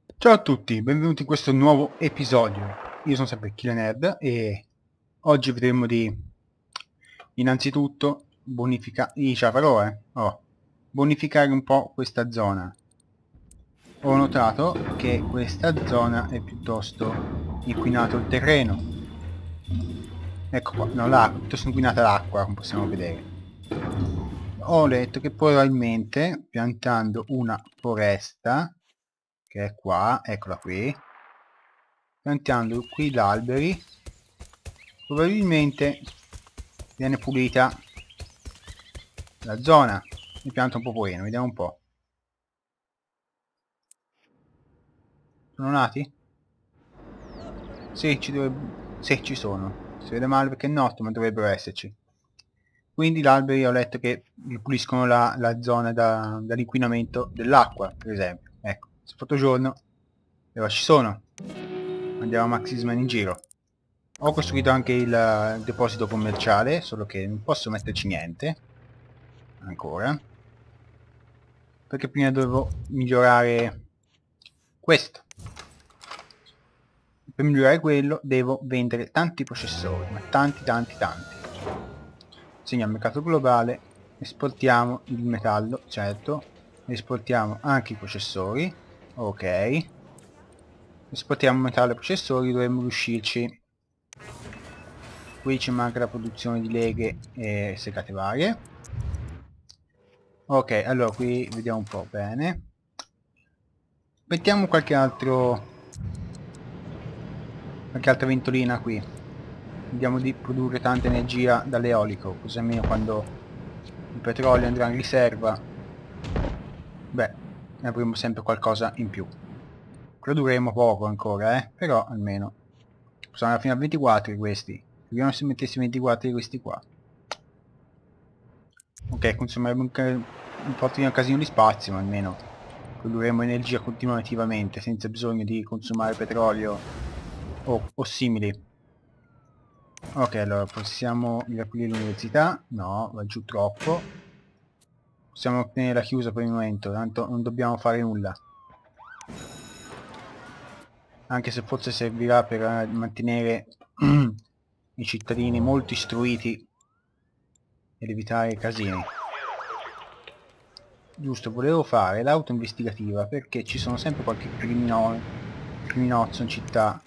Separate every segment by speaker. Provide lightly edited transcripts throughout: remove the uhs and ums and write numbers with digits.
Speaker 1: Ciao a tutti, benvenuti in questo nuovo episodio. Io sono sempre KillNerd e oggi vedremo di innanzitutto bonificare un po' questa zona. Ho notato che questa zona è piuttosto inquinato il terreno. Ecco qua, no, l'acqua, piuttosto inquinata l'acqua, come possiamo vedere. Ho letto che probabilmente piantando una foresta, che è qua, eccola qui, piantando qui gli alberi probabilmente viene pulita la zona. Mi pianta un po' poeno, vediamo un po'. Sono nati? Sì, sì, ci sono. Si vede male perché è notte, ma dovrebbero esserci. Quindi gli alberi ho letto che puliscono la zona dall'inquinamento dell'acqua, per esempio. Ecco, se è fatto giorno, e ora ci sono. Andiamo a Maxisman in giro. Ho costruito anche il deposito commerciale, solo che non posso metterci niente ancora, perché prima dovevo migliorare questo. Per migliorare quello devo vendere tanti processori, ma tanti. Segno al mercato globale, esportiamo il metallo, certo, esportiamo anche i processori, ok, esportiamo metallo e processori, dovremmo riuscirci. Qui ci manca la produzione di leghe e segate varie. Ok, allora qui vediamo un po' bene. Mettiamo qualche altra ventolina qui. Vediamo di produrre tanta energia dall'eolico, così almeno quando il petrolio andrà in riserva, beh, ne avremo sempre qualcosa in più. Produrremo poco ancora, però almeno. Possiamo arrivare fino a 24 di questi. Vediamo se mettessi 24 di questi qua. Ok, consumeremo un po' di un casino di spazio, ma almeno produrremo energia continuativamente, senza bisogno di consumare petrolio o simili. Ok, allora possiamo riaprire l'università? No, va giù troppo. Possiamo ottenere la chiusa per il momento, tanto non dobbiamo fare nulla. Anche se forse servirà per mantenere i cittadini molto istruiti ed evitare casini. Giusto, volevo fare l'auto investigativa perché ci sono sempre qualche criminozzo in città.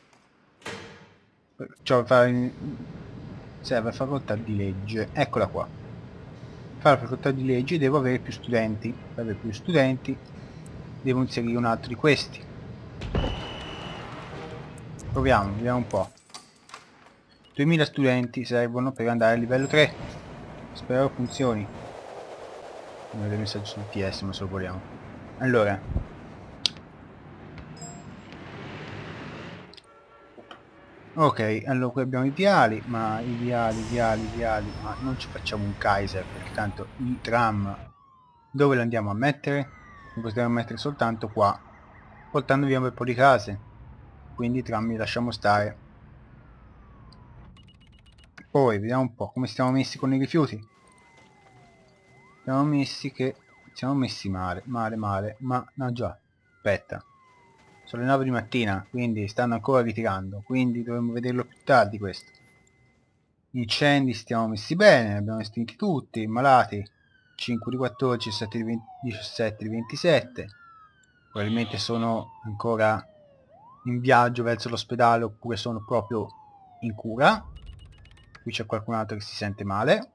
Speaker 1: Cioè, serve facoltà di legge. Eccola qua. Fare la facoltà di legge devo avere più studenti. Per avere più studenti devo inserire un altro di questi. Proviamo, vediamo un po'. 2000 studenti servono per andare a livello 3. Spero funzioni. Non vedo il messaggio sul PS, ma se lo vogliamo. Allora. Ok, allora qui abbiamo i viali, ma i viali, ma non ci facciamo un Kaiser, perché tanto i tram dove li andiamo a mettere? Li potremmo mettere soltanto qua, portando via un bel po' di case. Quindi i tram li lasciamo stare. Poi vediamo un po' come stiamo messi con i rifiuti. Siamo messi male, ma no già, aspetta. Sono le 9 di mattina, quindi stanno ancora ritirando, quindi dovremmo vederlo più tardi questo. Incendi stiamo messi bene, abbiamo estinti tutti, malati 5 di 14, 7 di 20, 17 di 27. Probabilmente sono ancora in viaggio verso l'ospedale oppure sono proprio in cura. Qui c'è qualcun altro che si sente male.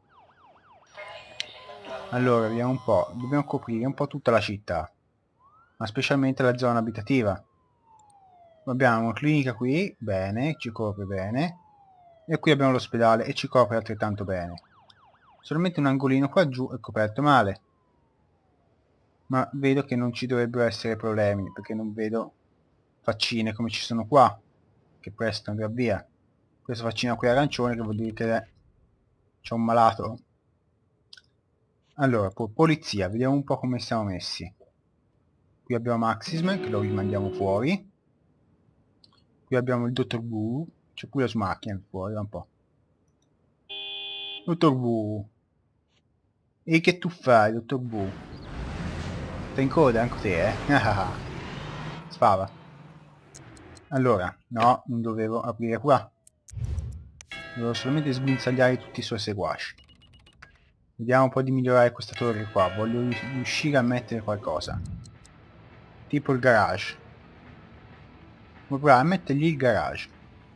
Speaker 1: Allora, vediamo un po', dobbiamo coprire un po' tutta la città, ma specialmente la zona abitativa. Abbiamo una clinica qui, bene, ci copre bene, e qui abbiamo l'ospedale e ci copre altrettanto bene. Solamente un angolino qua giù è coperto male, ma vedo che non ci dovrebbero essere problemi, perché non vedo faccine come ci sono qua, che presto andrà via. Questa faccina qui arancione che vuol dire che c'è un malato. Allora, polizia, vediamo un po' come siamo messi. Qui abbiamo Maxisman, che lo rimandiamo fuori. Qui abbiamo il dottor Wu, c'è pure su macchina fuori, da un po'. Dottor Wu. E che tu fai, dottor Wu? Stai in coda anche te, eh? Sfava. Allora, no, non dovevo aprire qua. Dovevo solamente sguinzagliare tutti i suoi seguaci. Vediamo un po' di migliorare questa torre qua. Voglio riuscire a mettere qualcosa. Tipo il garage. Devo provare a mettergli il garage.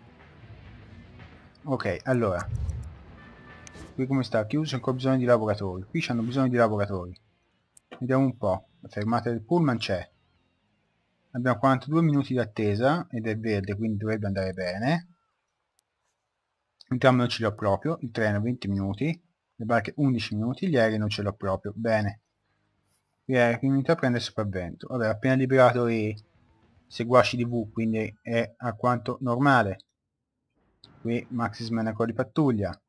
Speaker 1: Ok, allora. Qui come sta? Chiuso, ancora bisogno di lavoratori. Qui c'hanno bisogno di lavoratori. Vediamo un po'. La fermata del pullman c'è. Abbiamo 42 minuti di attesa ed è verde, quindi dovrebbe andare bene. Il tram non ce l'ho proprio, il treno 20 minuti, le barche 11 minuti, gli aerei non ce l'ho proprio. Bene. Gli aerei unità prende sopravvento. Vabbè, ho appena liberato i seguaci di V, quindi è alquanto normale. Qui Maxisman è ancora di pattuglia.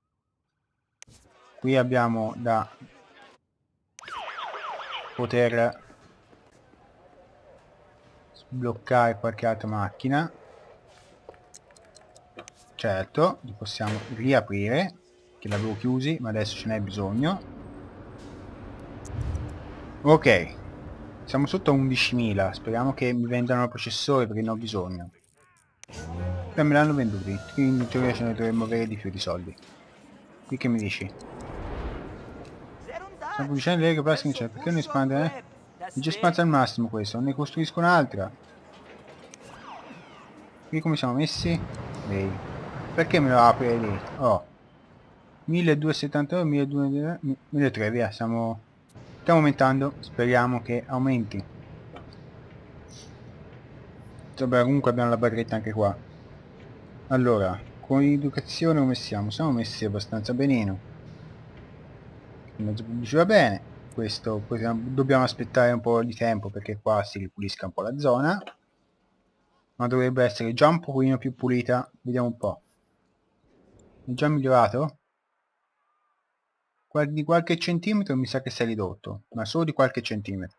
Speaker 1: Qui abbiamo da poter sbloccare qualche altra macchina. Certo, li possiamo riaprire, che l'avevo chiusi, ma adesso ce n'è bisogno. Ok, siamo sotto a 11.000, speriamo che mi vendano il processore perché ne ho bisogno. Beh, me l'hanno venduti, quindi in teoria ce ne dovremmo avere di più di soldi. Qui che mi dici? Stiamo producendo le plastiche, cioè, perché non espandere? Mi già espanso al massimo questo, non ne costruisco un'altra. Qui come siamo messi? Lei. Perché me lo apre lì? Oh. 1272, 1200, via, stiamo aumentando, speriamo che aumenti. Vabbè, comunque abbiamo la barretta anche qua. Allora, con l'educazione come siamo? Siamo messi abbastanza benino. Il mezzo pubblico va bene. Questo dobbiamo aspettare un po' di tempo perché qua si ripulisca un po' la zona. Ma dovrebbe essere già un pochino più pulita. Vediamo un po'. È già migliorato? Di qualche centimetro mi sa che si è ridotto, ma solo di qualche centimetro.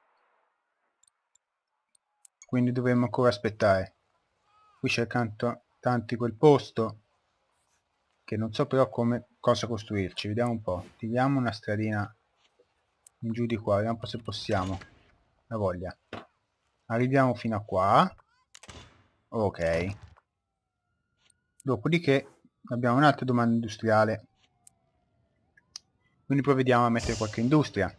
Speaker 1: Quindi dovremmo ancora aspettare. Qui c'è tanto quel posto che non so però cosa costruirci. Vediamo un po'. Tiriamo una stradina in giù di qua, vediamo un po' se possiamo. La voglia. Arriviamo fino a qua. Ok. Dopodiché abbiamo un'altra domanda industriale. Quindi provvediamo a mettere qualche industria.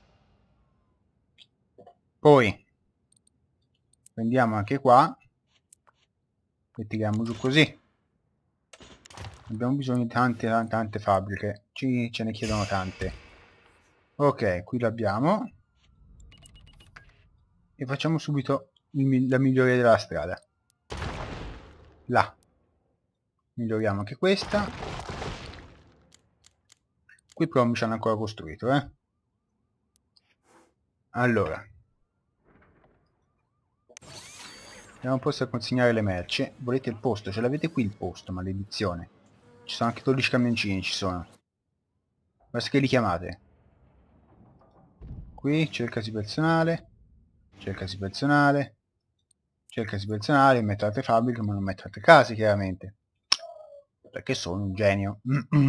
Speaker 1: Poi prendiamo anche qua e tiriamo giù così. Abbiamo bisogno di tante fabbriche. Ce ne chiedono tante. Ok, qui l'abbiamo. E facciamo subito la miglioria della strada. Là. Miglioriamo anche questa. Qui però mi ci hanno ancora costruito, Allora. Andiamo un po' a consegnare le merci. Volete il posto? Ce l'avete qui il posto, maledizione. Ci sono anche 12 camioncini, ci sono. Basta che li chiamate. Qui cercasi personale. Cercasi personale. Cercasi personale. Metto altre fabbriche, ma non metto altre case, chiaramente. Perché sono un genio.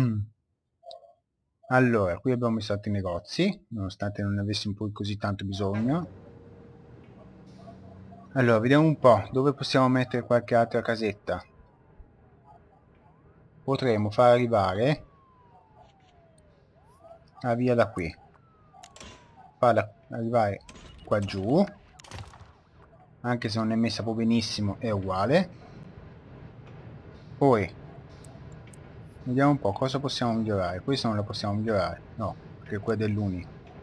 Speaker 1: Allora, qui abbiamo messo altri negozi, nonostante non ne avessimo poi così tanto bisogno. Allora, vediamo un po', dove possiamo mettere qualche altra casetta. Potremmo far arrivare la via da qui. Farla arrivare qua giù. Anche se non è messa proprio benissimo, è uguale. Poi, vediamo un po' cosa possiamo migliorare. Questa non la possiamo migliorare, no, perché quella è dell'Uni.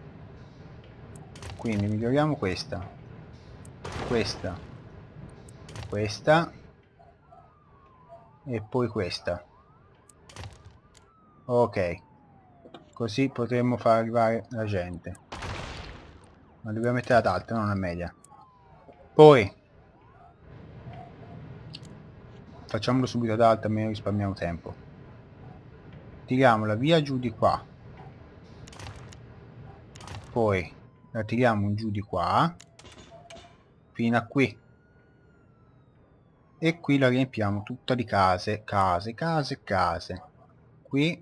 Speaker 1: Quindi miglioriamo questa. Questa. Questa. E poi questa. Ok, così potremmo far arrivare la gente, ma dobbiamo mettere ad alta, non a media. Poi facciamolo subito ad alta, almeno risparmiamo tempo. Tiriamola via giù di qua, poi la tiriamo giù di qua fino a qui e qui la riempiamo tutta di case, case. Qui,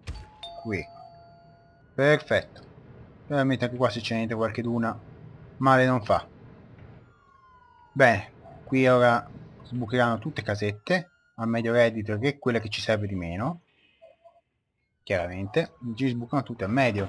Speaker 1: perfetto. Veramente anche qua se ce n'è qualcheduna male non fa. Bene, qui ora sbucheranno tutte casette al medio reddito, che è quella che ci serve di meno, chiaramente ci sbucano tutte al medio.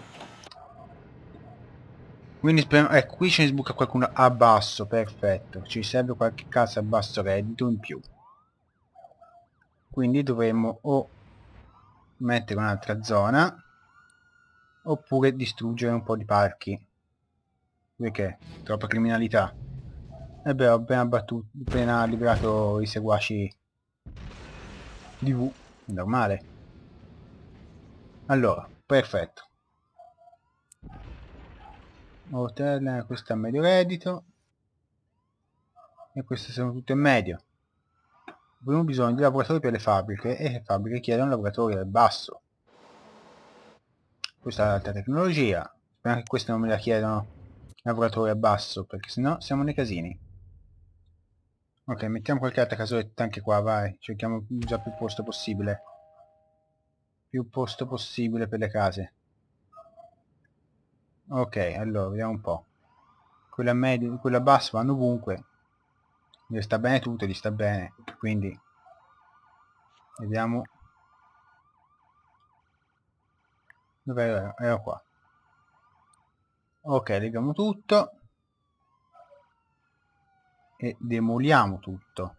Speaker 1: Quindi speriamo, ecco, qui ce ne sbuca qualcuno a basso, perfetto, ci serve qualche casa a basso reddito in più, quindi dovremmo o mettere un'altra zona oppure distruggere un po' di parchi, perché troppa criminalità. E beh, ho appena liberato i seguaci di V, è normale. Allora, perfetto. Hotel, questo è a medio reddito e queste sono tutte in medio. Abbiamo bisogno di lavoratori per le fabbriche e le fabbriche chiedono lavoratori al basso. Questa è l'alta tecnologia, spero che queste non me la chiedono lavoratori a basso, perché sennò siamo nei casini. Ok, mettiamo qualche altra casoletta anche qua, vai, cerchiamo già più posto possibile. Più posto possibile per le case. Ok, allora, vediamo un po'. Quella media, quella bassa vanno ovunque. Gli sta bene tutto, gli sta bene. Quindi, vediamo. Dov'è? Ero qua. Ok, leviamo tutto. E demoliamo tutto.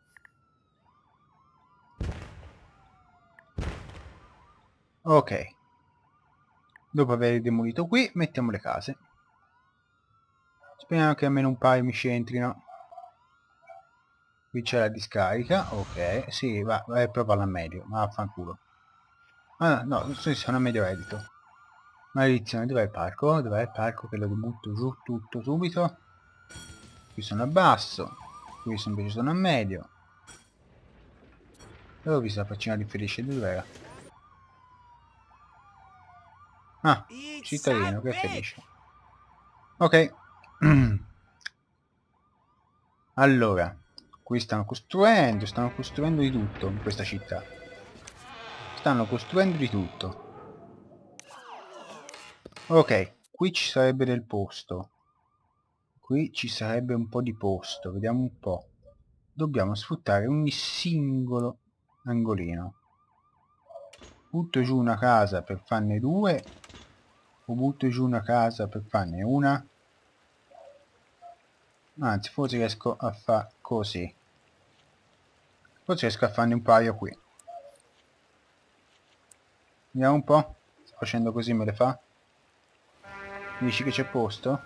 Speaker 1: Ok. Dopo aver demolito qui, mettiamo le case. Speriamo che almeno un paio mi centrino. Qui c'è la discarica, ok. Sì, va, proprio alla medio, ma vaffanculo. Ah, no, sono a medio reddito. Maledizione, dov'è il parco? Dov'è il parco che lo butto giù tutto subito? Qui sono a basso, qui invece sono a medio. Dove ho visto la faccina di Felice? Dov'era? Ah, cittadino, che felice. Ok. Allora, qui stanno costruendo di tutto in questa città. Stanno costruendo di tutto. Ok, qui ci sarebbe del posto. Qui ci sarebbe un po' di posto, vediamo un po'. Dobbiamo sfruttare ogni singolo angolino. Butto giù una casa per farne due, o butto giù una casa per farne una. Anzi, forse riesco a fare così. Forse riesco a farne un paio qui. Vediamo un po'. Facendo così me le fa. Mi dici che c'è posto?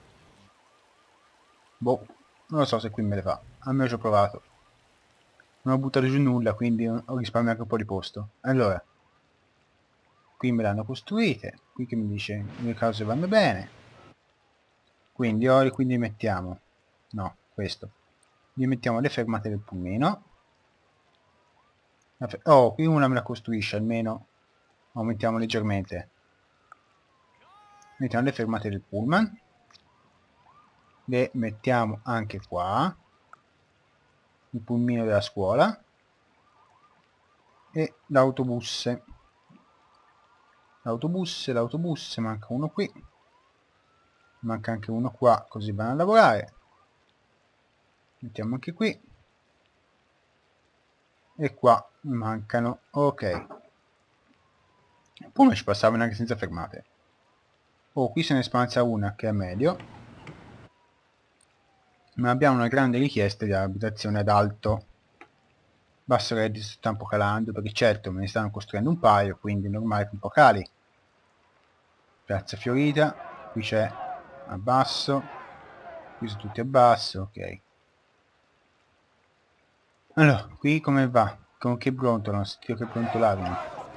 Speaker 1: Boh, non lo so se qui me le fa. Almeno ci ho provato. Non ho buttato giù nulla, quindi ho risparmiato un po' di posto. Allora, qui me l'hanno costruite. Qui che mi dice le cose vanno bene. Quindi quindi mettiamo. No, questo. Gli mettiamo le fermate del pulmino. Oh, qui una me la costruisce, almeno aumentiamo leggermente. Mettiamo le fermate del pullman. Le mettiamo anche qua. Il pulmino della scuola. E l'autobus. L'autobus, manca uno qui. Manca anche uno qua, così vanno a lavorare. Mettiamo anche qui. E qua mancano. Ok. Come ci passavano anche senza fermate. Oh, qui se ne spanza una che è medio. Ma abbiamo una grande richiesta di abitazione ad alto. Basso reddito sta un po' calando, perché certo me ne stanno costruendo un paio, quindi è normale che un po' cali. Piazza Fiorita, qui c'è a basso, qui sono tutti a basso, ok. Allora, qui come va? Con che brontolano? Sentito che brontolavano.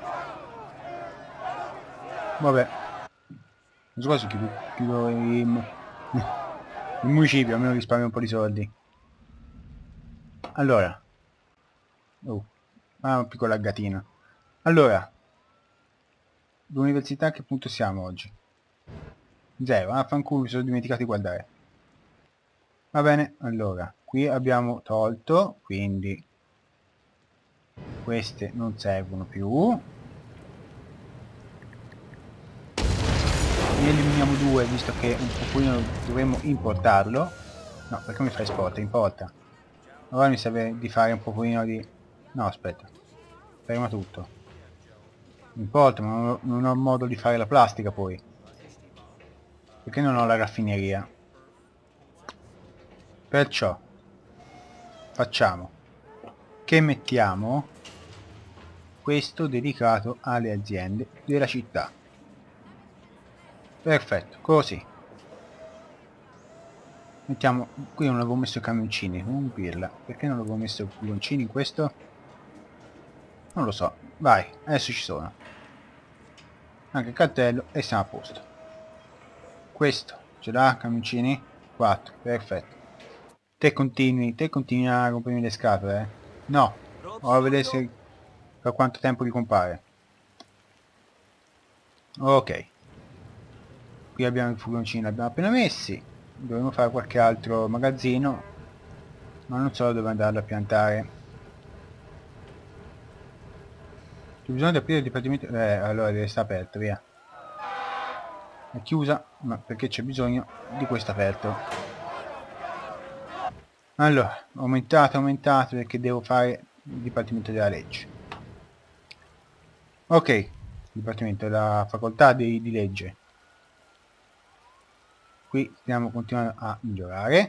Speaker 1: Vabbè. Non so cosa chiudo il municipio, almeno risparmio un po' di soldi. Allora. Un piccolo laggatino. Allora. L'università a che punto siamo oggi? 0, fanculo, mi sono dimenticato di guardare. Va bene, allora, qui abbiamo tolto, quindi queste non servono più. Ne eliminiamo due, visto che un pochino dovremmo importarlo. No, perché mi fai sport? Importa. Ora mi serve di fare un pochino di... No, aspetta. Ferma tutto. Non importa, ma non ho modo di fare la plastica poi. Perché non ho la raffineria? Perciò facciamo che mettiamo questo dedicato alle aziende della città. Perfetto, così. Mettiamo, qui non avevo messo i camioncini, un pirla. Perché non avevo messo i furgoncini in questo? Non lo so. Vai, adesso ci sono. Anche il cartello e siamo a posto. Questo, ce l'ha camioncini? 4, perfetto. Te continui a rompermi le scatole, eh? No, ora a vedere se per quanto tempo ricompare. Ok. Qui abbiamo i furgoncini, li abbiamo appena messi. Dovremmo fare qualche altro magazzino, ma non so dove andarlo a piantare. C'è bisogno di aprire il dipartimento... allora deve stare aperto, via. È chiusa, ma perché c'è bisogno di questo aperto. Allora, aumentato perché devo fare il dipartimento della legge. Ok, dipartimento della facoltà di legge. Qui stiamo continuando a migliorare.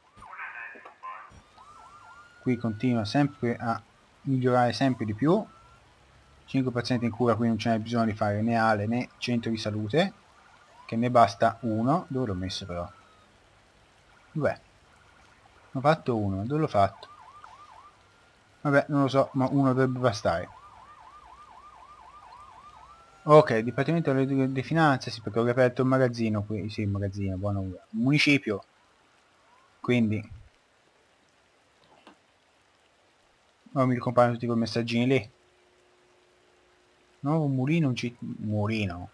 Speaker 1: Qui continua sempre a migliorare sempre di più. 5% in cura, qui non c'è bisogno di fare né ale né centro di salute, che ne basta uno. Dove l'ho messo però? Dov'è? Ho fatto uno, dove l'ho fatto? Vabbè, non lo so, ma uno dovrebbe bastare. Ok, Dipartimento delle Finanze, sì, perché ho riaperto il magazzino qui, sì, il magazzino, buono, un municipio, quindi ora mi ricompaiono tutti quei messaggini lì. Nuovo mulino, mulino.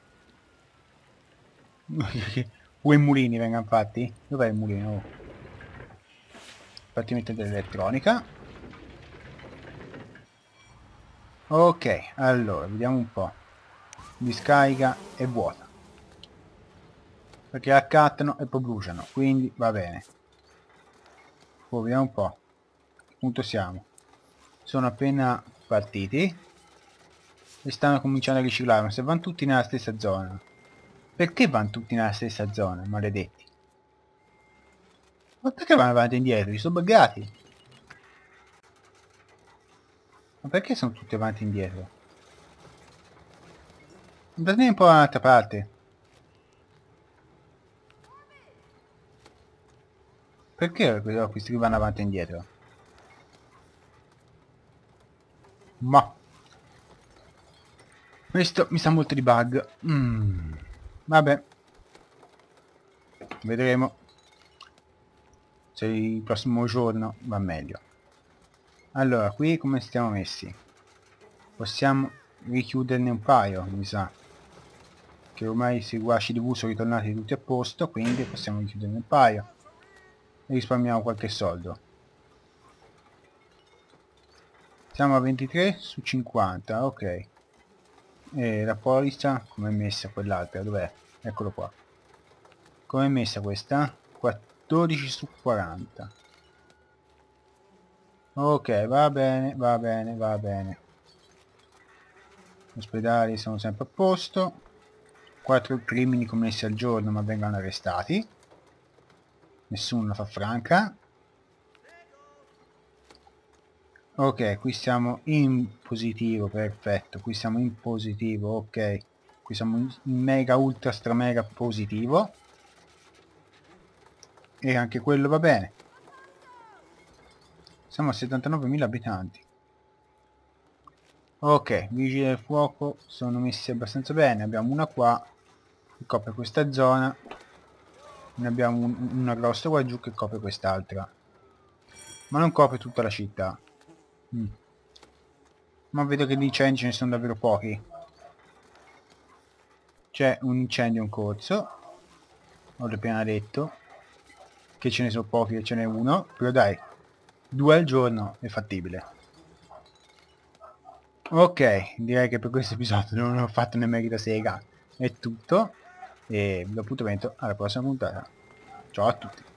Speaker 1: Pure i mulini vengano fatti? Dov'è il mulino? Oh. Dipartimento dell'elettronica. Ok, allora, vediamo un po'. Discarica è vuota. Perché accattano e poi bruciano, quindi va bene. Poi vediamo un po'. A che punto siamo? Sono appena partiti e stanno cominciando a riciclare, ma se vanno tutti nella stessa zona. Perché vanno tutti nella stessa zona, maledetti? Ma perché vanno avanti e indietro? Li sono buggati. Ma perché sono tutti avanti e indietro? Andate un po' dall'altra parte. Perché questi qui vanno avanti e indietro? Ma questo mi sa molto di bug. Vabbè. Vedremo se il prossimo giorno va meglio. Allora, qui come stiamo messi? Possiamo richiuderne un paio, mi sa. Che ormai i seguaci di V sono ritornati tutti a posto, quindi possiamo richiuderne un paio. E risparmiamo qualche soldo. Siamo a 23 su 50, ok. E la polizza, come è messa quell'altra? Dov'è? Eccolo qua. Come è messa questa? 14 su 40. Ok, va bene, va bene, va bene. Gli ospedali sono sempre a posto. 4 crimini commessi al giorno ma vengono arrestati. Nessuno la fa franca. Ok, qui siamo in positivo, perfetto. Qui siamo in positivo, ok. Qui siamo in mega ultra stra mega positivo. E anche quello va bene. Siamo a 79.000 abitanti. Ok, vigili del fuoco sono messi abbastanza bene. Abbiamo una qua che copre questa zona. Ne abbiamo una grossa qua giù che copre quest'altra. Ma non copre tutta la città. Ma vedo che di incendi ce ne sono davvero pochi. C'è un incendio in corso. Ho appena detto che ce ne sono pochi e ce n'è uno. Però dai, 2 al giorno è fattibile. Ok, direi che per questo episodio non ho fatto nemmeno la sega. È tutto. E vi do appuntamento alla prossima puntata. Ciao a tutti.